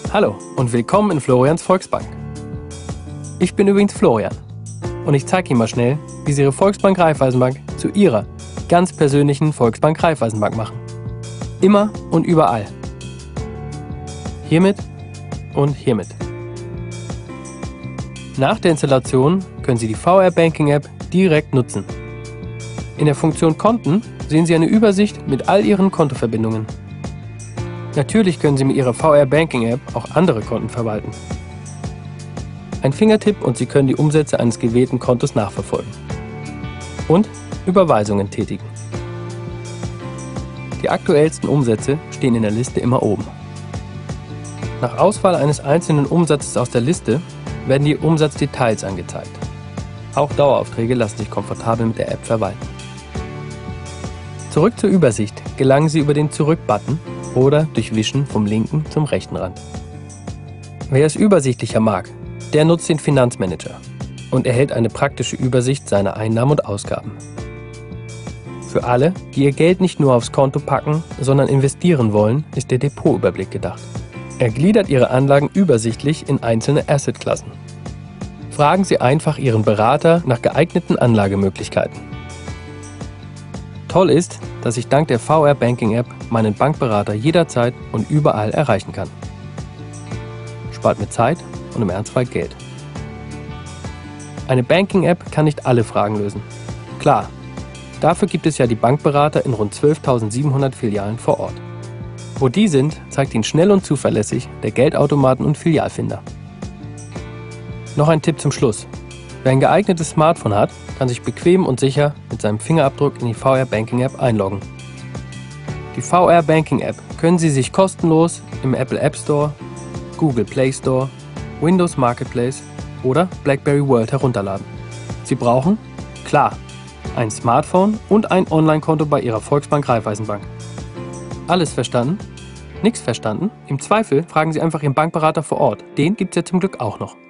Hallo und willkommen in Florians Volksbank. Ich bin übrigens Florian und ich zeige Ihnen mal schnell, wie Sie Ihre Volksbank Raiffeisenbank zu Ihrer ganz persönlichen Volksbank Raiffeisenbank machen. Immer und überall. Hiermit und hiermit. Nach der Installation können Sie die VR Banking App direkt nutzen. In der Funktion Konten sehen Sie eine Übersicht mit all Ihren Kontoverbindungen. Natürlich können Sie mit Ihrer VR Banking App auch andere Konten verwalten. Ein Fingertipp und Sie können die Umsätze eines gewählten Kontos nachverfolgen. Und Überweisungen tätigen. Die aktuellsten Umsätze stehen in der Liste immer oben. Nach Auswahl eines einzelnen Umsatzes aus der Liste werden die Umsatzdetails angezeigt. Auch Daueraufträge lassen sich komfortabel mit der App verwalten. Zurück zur Übersicht gelangen Sie über den Zurück-Button oder durch Wischen vom linken zum rechten Rand. Wer es übersichtlicher mag, der nutzt den Finanzmanager und erhält eine praktische Übersicht seiner Einnahmen und Ausgaben. Für alle, die ihr Geld nicht nur aufs Konto packen, sondern investieren wollen, ist der Depotüberblick gedacht. Er gliedert Ihre Anlagen übersichtlich in einzelne Assetklassen. Fragen Sie einfach Ihren Berater nach geeigneten Anlagemöglichkeiten. Toll ist, dass ich dank der VR Banking App meinen Bankberater jederzeit und überall erreichen kann. Spart mir Zeit und im Ernstfall Geld. Eine Banking App kann nicht alle Fragen lösen. Klar, dafür gibt es ja die Bankberater in rund 12.700 Filialen vor Ort. Wo die sind, zeigt Ihnen schnell und zuverlässig der Geldautomaten und Filialfinder. Noch ein Tipp zum Schluss. Wer ein geeignetes Smartphone hat, kann sich bequem und sicher mit seinem Fingerabdruck in die VR Banking App einloggen. Die VR Banking App können Sie sich kostenlos im Apple App Store, Google Play Store, Windows Marketplace oder BlackBerry World herunterladen. Sie brauchen, klar, ein Smartphone und ein Online-Konto bei Ihrer Volksbank Raiffeisenbank. Alles verstanden? Nichts verstanden? Im Zweifel fragen Sie einfach Ihren Bankberater vor Ort. Den gibt's ja zum Glück auch noch.